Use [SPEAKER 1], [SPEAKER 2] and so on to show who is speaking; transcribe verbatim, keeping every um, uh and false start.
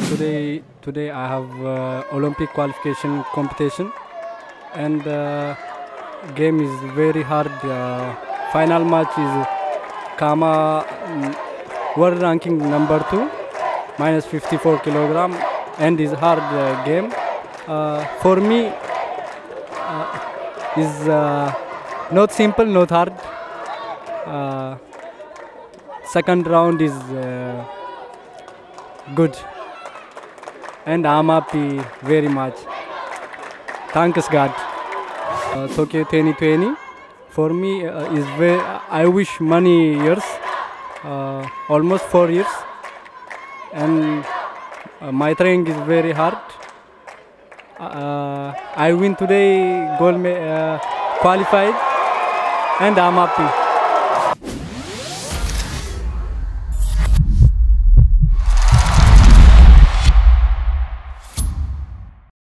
[SPEAKER 1] today today I have uh, Olympic qualification competition, and uh, game is very hard. Uh, final match is Kama mm, world ranking number two, minus fifty-four kilogram, and is hard uh, game. Uh, for me, uh, is uh, not simple, not hard. Uh, second round is uh, good, and I'm happy very much. Thanks God. Uh, Tokyo twenty twenty for me uh, is very. I wish many years, uh, almost four years, and uh, my training is very hard. Uh, I win today, gold uh, qualified, and I'm happy.